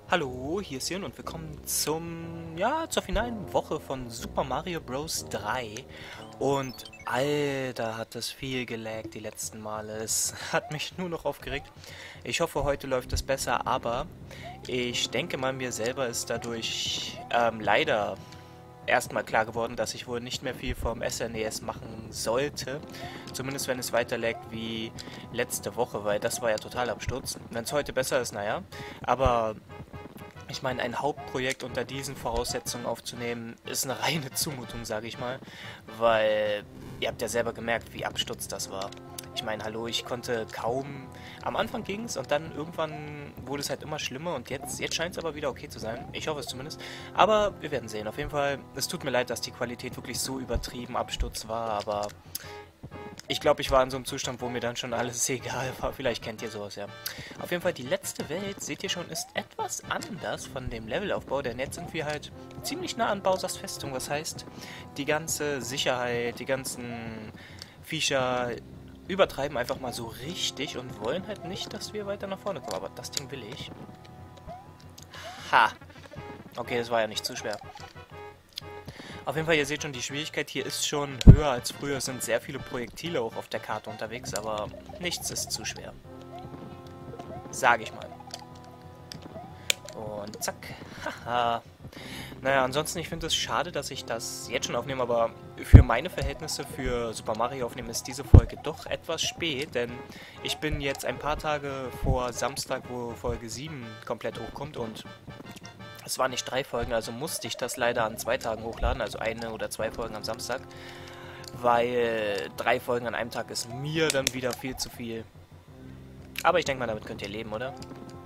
Hallo, hier ist Jan und willkommen zur finalen Woche von Super Mario Bros. 3. Und Alter, hat das viel gelaggt die letzten Male. Es hat mich nur noch aufgeregt. Ich hoffe, heute läuft es besser, aber ich denke mal, mir selber ist dadurch leider erstmal klar geworden, dass ich wohl nicht mehr viel vom SNES machen sollte. Zumindest wenn es weiter laggt wie letzte Woche, weil das war ja total Absturz. Wenn es heute besser ist, naja. Aber ich meine, ein Hauptprojekt unter diesen Voraussetzungen aufzunehmen, ist eine reine Zumutung, sage ich mal, weil ihr habt ja selber gemerkt, wie Absturz das war. Ich meine, hallo, ich konnte kaum. Am Anfang ging's und dann irgendwann wurde es halt immer schlimmer und jetzt scheint es aber wieder okay zu sein. Ich hoffe es zumindest. Aber wir werden sehen. Auf jeden Fall, es tut mir leid, dass die Qualität wirklich so übertrieben Absturz war, aber ich glaube, ich war in so einem Zustand, wo mir dann schon alles egal war. Vielleicht kennt ihr sowas, ja. Auf jeden Fall, die letzte Welt, seht ihr schon, ist etwas anders von dem Levelaufbau, denn jetzt sind wir halt ziemlich nah an Bowsers Festung. Das heißt, die ganze Sicherheit, die ganzen Viecher übertreiben einfach mal so richtig und wollen halt nicht, dass wir weiter nach vorne kommen. Aber das Ding will ich. Ha! Okay, das war ja nicht zu schwer. Auf jeden Fall, ihr seht schon, die Schwierigkeit hier ist schon höher als früher. Es sind sehr viele Projektile auch auf der Karte unterwegs, aber nichts ist zu schwer. Sage ich mal. Und zack. Haha. Naja, ansonsten, ich finde es schade, dass ich das jetzt schon aufnehme, aber für meine Verhältnisse für Super Mario aufnehmen ist diese Folge doch etwas spät, denn ich bin jetzt ein paar Tage vor Samstag, wo Folge 7 komplett hochkommt und es waren nicht 3 Folgen, also musste ich das leider an 2 Tagen hochladen, also 1 oder 2 Folgen am Samstag, weil 3 Folgen an einem Tag ist mir dann wieder viel zu viel. Aber ich denke mal, damit könnt ihr leben, oder?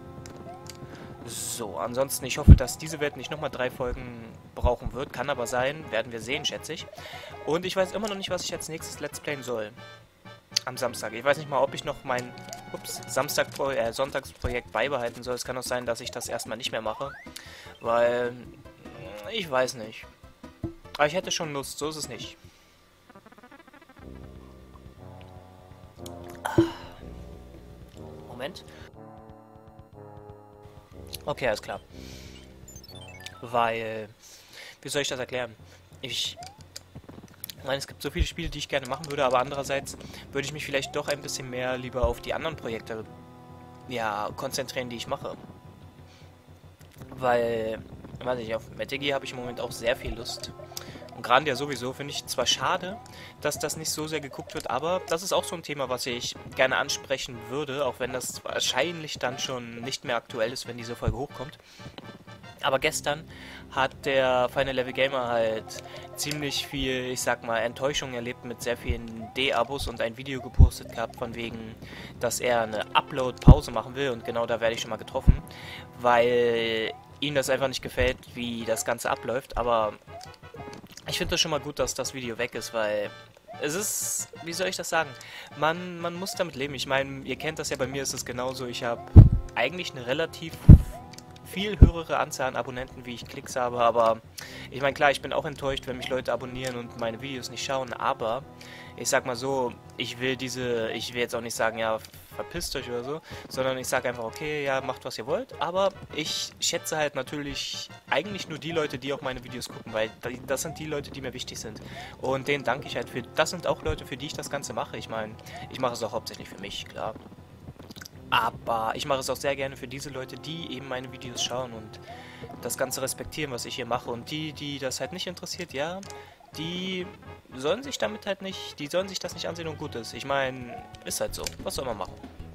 So, ansonsten, ich hoffe, dass diese Welt nicht nochmal 3 Folgen brauchen wird. Kann aber sein, werden wir sehen, schätze ich. Und ich weiß immer noch nicht, was ich als nächstes Let's Playen soll. Am Samstag. Ich weiß nicht mal, ob ich noch mein Sonntagsprojekt beibehalten soll. Es kann auch sein, dass ich das erstmal nicht mehr mache. Weil, ich weiß nicht. Aber ich hätte schon Lust, so ist es nicht. Moment. Okay, alles klar. Weil, wie soll ich das erklären? Ich meine, es gibt so viele Spiele, die ich gerne machen würde, aber andererseits würde ich mich vielleicht doch ein bisschen mehr lieber auf die anderen Projekte, ja, konzentrieren, die ich mache. Weil, weiß ich, auf Metal Gear habe ich im Moment auch sehr viel Lust. Und Grandia sowieso finde ich zwar schade, dass das nicht so sehr geguckt wird, aber das ist auch so ein Thema, was ich gerne ansprechen würde, auch wenn das wahrscheinlich dann schon nicht mehr aktuell ist, wenn diese Folge hochkommt. Aber gestern hat der Final Level Gamer halt ziemlich viel, ich sag mal, Enttäuschung erlebt mit sehr vielen D-Abos und ein Video gepostet gehabt, von wegen, dass er eine Upload-Pause machen will und genau da werde ich schon mal getroffen, weil ihm das einfach nicht gefällt, wie das Ganze abläuft, aber ich finde das schon mal gut, dass das Video weg ist, weil es ist, wie soll ich das sagen, man muss damit leben. Ich meine, ihr kennt das ja, bei mir ist es genauso, ich habe eigentlich eine relativ viel höhere Anzahl an Abonnenten, wie ich Klicks habe, aber ich meine, klar, ich bin auch enttäuscht, wenn mich Leute abonnieren und meine Videos nicht schauen, aber ich sag mal so, ich will jetzt auch nicht sagen, ja, verpisst euch oder so, sondern ich sage einfach, okay, ja, macht was ihr wollt, aber ich schätze halt natürlich eigentlich nur die Leute, die auch meine Videos gucken, weil das sind die Leute, die mir wichtig sind und denen danke ich halt für, das sind auch Leute, für die ich das Ganze mache, ich meine, ich mache es auch hauptsächlich für mich, klar. Aber ich mache es auch sehr gerne für diese Leute, die eben meine Videos schauen und das Ganze respektieren, was ich hier mache. Und die das halt nicht interessiert, ja, die sollen sich damit halt nicht, die sollen sich das nicht ansehen und gut ist. Ich meine, ist halt so. Was soll man machen?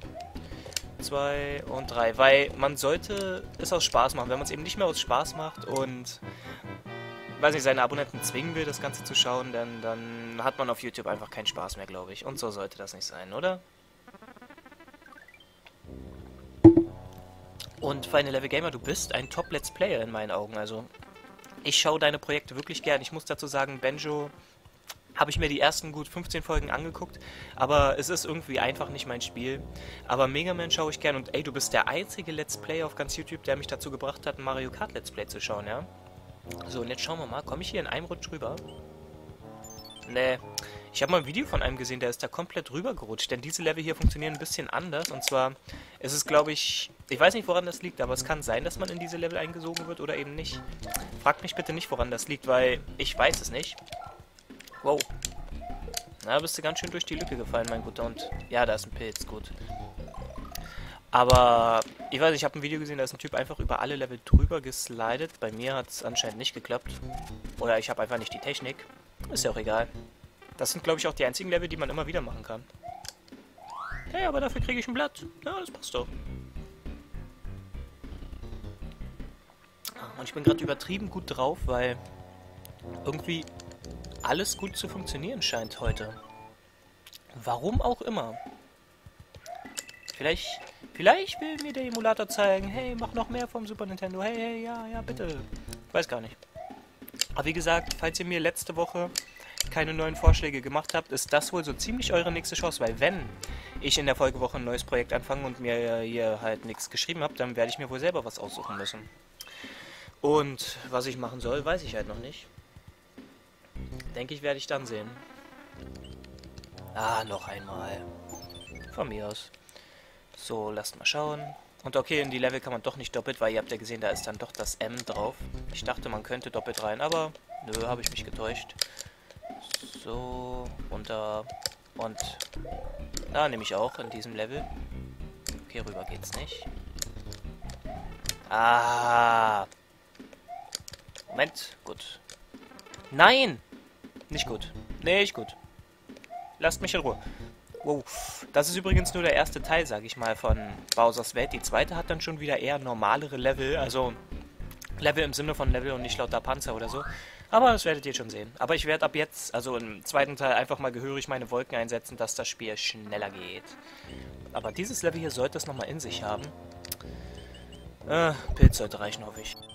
2 und 3, weil man sollte es aus Spaß machen. Wenn man es eben nicht mehr aus Spaß macht und, weiß nicht, seine Abonnenten zwingen will, das Ganze zu schauen, dann hat man auf YouTube einfach keinen Spaß mehr, glaube ich. Und so sollte das nicht sein, oder? Und Final Level Gamer, du bist ein Top-Let's Player in meinen Augen. Also, ich schaue deine Projekte wirklich gern. Ich muss dazu sagen, Benjo habe ich mir die ersten gut 15 Folgen angeguckt, aber es ist irgendwie einfach nicht mein Spiel. Aber Mega Man schaue ich gern und ey, du bist der einzige Let's Player auf ganz YouTube, der mich dazu gebracht hat, ein Mario Kart Let's Play zu schauen, ja? So, und jetzt schauen wir mal, komme ich hier in einem Rutsch rüber? Nee. Ich habe mal ein Video von einem gesehen, der ist da komplett rübergerutscht. Denn diese Level hier funktionieren ein bisschen anders. Und zwar ist es, glaube ich weiß nicht, woran das liegt, aber es kann sein, dass man in diese Level eingesogen wird oder eben nicht. Fragt mich bitte nicht, woran das liegt, weil ich weiß es nicht. Wow. Na, bist du ganz schön durch die Lücke gefallen, mein Guter. Und ja, da ist ein Pilz, gut. Aber ich weiß, ich habe ein Video gesehen, da ist ein Typ einfach über alle Level drüber geslidet. Bei mir hat es anscheinend nicht geklappt. Oder ich habe einfach nicht die Technik. Ist ja auch egal. Das sind, glaube ich, auch die einzigen Level, die man immer wieder machen kann. Hey, aber dafür kriege ich ein Blatt. Ja, das passt doch. Und ich bin gerade übertrieben gut drauf, weil irgendwie alles gut zu funktionieren scheint heute. Warum auch immer. Vielleicht will mir der Emulator zeigen, hey, mach noch mehr vom Super Nintendo. Hey, hey, ja, bitte. Ich weiß gar nicht. Aber wie gesagt, falls ihr mir letzte Woche keine neuen Vorschläge gemacht habt, ist das wohl so ziemlich eure nächste Chance, weil wenn ich in der Folgewoche ein neues Projekt anfange und mir hier halt nichts geschrieben habe, dann werde ich mir wohl selber was aussuchen müssen. Und was ich machen soll, weiß ich halt noch nicht. Denke ich, werde ich dann sehen. Ah, noch einmal. Von mir aus. So, lasst mal schauen. Und okay, in die Level kann man doch nicht doppelt, weil ihr habt ja gesehen, da ist dann doch das M drauf. Ich dachte, man könnte doppelt rein, aber nö, habe ich mich getäuscht. So, runter und da nehme ich auch in diesem Level. Okay, rüber geht's nicht. Ah. Moment, gut. Nein! Nicht gut. Nicht gut. Lasst mich in Ruhe. Wow. Das ist übrigens nur der erste Teil, sag ich mal, von Bowsers Welt. Die zweite hat dann schon wieder eher normalere Level, also Level im Sinne von Level und nicht lauter Panzer oder so. Aber das werdet ihr schon sehen. Aber ich werde ab jetzt, also im zweiten Teil, einfach mal gehörig meine Wolken einsetzen, dass das Spiel schneller geht. Aber dieses Level hier sollte es nochmal in sich haben. Pilz sollte reichen, hoffe ich.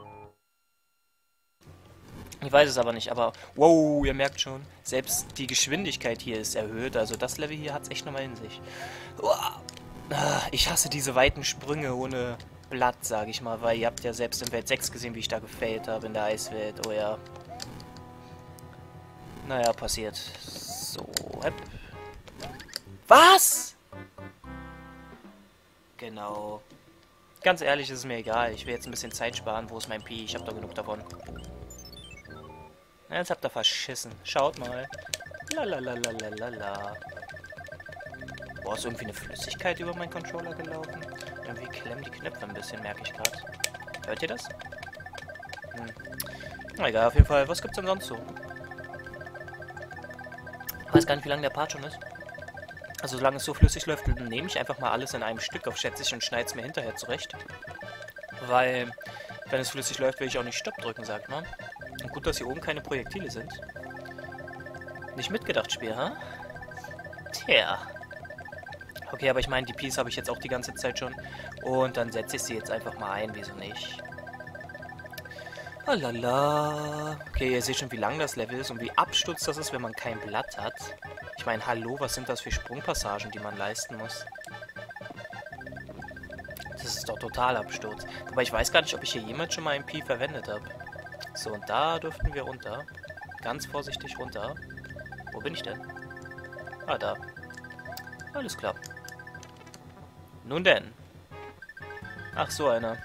Ich weiß es aber nicht, aber wow, ihr merkt schon, selbst die Geschwindigkeit hier ist erhöht. Also das Level hier hat es echt nochmal in sich. Ich hasse diese weiten Sprünge ohne Blatt, sage ich mal, weil ihr habt ja selbst in Welt 6 gesehen, wie ich da gefailt habe in der Eiswelt. Oh ja. Naja, passiert. So, hepp. Was? Genau. Ganz ehrlich, ist es mir egal. Ich will jetzt ein bisschen Zeit sparen. Wo ist mein Pi? Ich habe doch genug davon. Jetzt habt ihr verschissen. Schaut mal. Lalalalalalala. Boah, ist irgendwie eine Flüssigkeit über meinen Controller gelaufen. Irgendwie klemmen die Knöpfe ein bisschen, merke ich gerade. Hört ihr das? Na egal, auf jeden Fall. Was gibt's denn sonst so? Ich weiß gar nicht, wie lange der Part schon ist. Also solange es so flüssig läuft, nehme ich einfach mal alles in einem Stück auf, schätze ich, und schneide es mir hinterher zurecht. Weil, wenn es flüssig läuft, will ich auch nicht Stopp drücken, sag ich mal. Und gut, dass hier oben keine Projektile sind. Nicht mitgedacht, Spiel, ha? Tja. Okay, aber ich meine, die Piece habe ich jetzt auch die ganze Zeit schon. Und dann setze ich sie jetzt einfach mal ein, wieso nicht? Alala. Okay, ihr seht schon, wie lang das Level ist und wie abstürzt das ist, wenn man kein Blatt hat. Ich meine, hallo, was sind das für Sprungpassagen, die man leisten muss? Das ist doch total Absturz. Aber ich weiß gar nicht, ob ich hier jemals schon mal ein Pi verwendet habe. So, und da dürften wir runter. Ganz vorsichtig runter. Wo bin ich denn? Ah, da. Alles klar. Nun denn. Ach, so einer.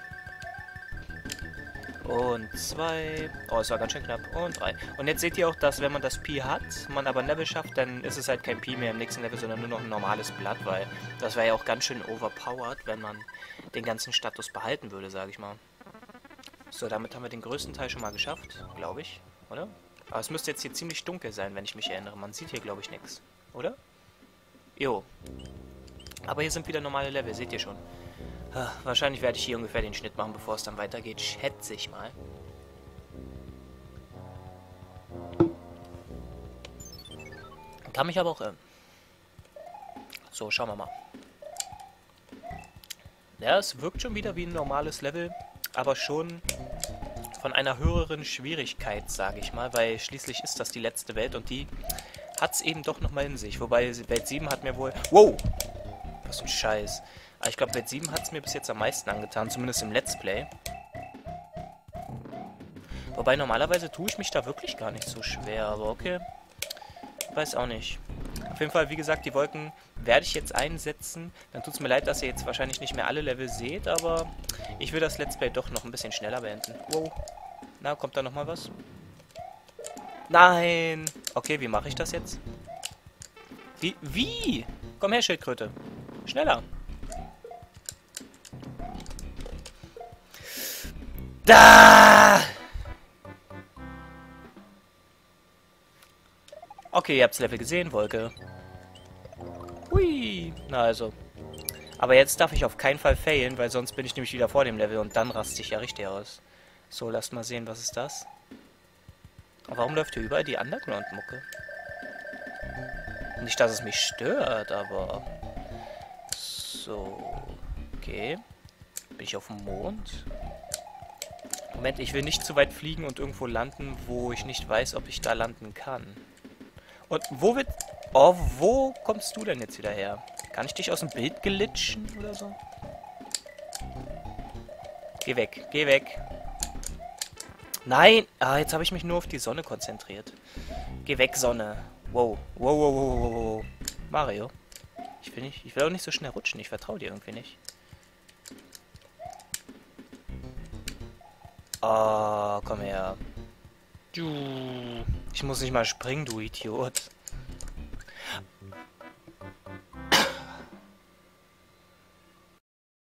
Und 2. Oh, es war ganz schön knapp. Und 3. Und jetzt seht ihr auch, dass wenn man das Pi hat, man aber ein Level schafft, dann ist es halt kein Pi mehr im nächsten Level, sondern nur noch ein normales Blatt, weil das wäre ja auch ganz schön overpowered, wenn man den ganzen Status behalten würde, sage ich mal. So, damit haben wir den größten Teil schon mal geschafft, glaube ich, oder? Aber es müsste jetzt hier ziemlich dunkel sein, wenn ich mich erinnere. Man sieht hier, glaube ich, nichts, oder? Jo. Aber hier sind wieder normale Level, seht ihr schon. Wahrscheinlich werde ich hier ungefähr den Schnitt machen, bevor es dann weitergeht, schätze ich mal. Kann mich aber auch irren. So, schauen wir mal. Ja, es wirkt schon wieder wie ein normales Level, aber schon von einer höheren Schwierigkeit, sage ich mal, weil schließlich ist das die letzte Welt und die hat es eben doch nochmal in sich. Wobei Welt 7 hat mir wohl... Wow! Was ein Scheiß. Aber ich glaube, Welt 7 hat es mir bis jetzt am meisten angetan, zumindest im Let's Play. Wobei normalerweise tue ich mich da wirklich gar nicht so schwer, aber okay. weiß auch nicht. Auf jeden Fall, wie gesagt, die Wolken werde ich jetzt einsetzen. Dann tut es mir leid, dass ihr jetzt wahrscheinlich nicht mehr alle Level seht, aber ich will das Let's Play doch noch ein bisschen schneller beenden. Wow. Na, kommt da nochmal was? Nein! Okay, wie mache ich das jetzt? Wie? Komm her, Schildkröte. Schneller. Da! Okay, ihr habt das Level gesehen, Wolke. Hui. Na also. Aber jetzt darf ich auf keinen Fall failen, weil sonst bin ich nämlich wieder vor dem Level und dann raste ich ja richtig aus. So, lasst mal sehen, was ist das? Aber warum läuft hier überall die Underground-Mucke? Nicht, dass es mich stört, aber... So... Okay. Bin ich auf dem Mond? Moment, ich will nicht zu weit fliegen und irgendwo landen, wo ich nicht weiß, ob ich da landen kann. Und wo wird... Oh, wo kommst du denn jetzt wieder her? Kann ich dich aus dem Bild glitschen oder so? Geh weg, geh weg. Nein! Ah, jetzt habe ich mich nur auf die Sonne konzentriert. Geh weg, Sonne. Wow. Wow, wow, wow, wow, wow. Mario. Ich will auch nicht so schnell rutschen. Ich vertraue dir irgendwie nicht. Oh, komm her. Ich muss nicht mal springen, du Idiot.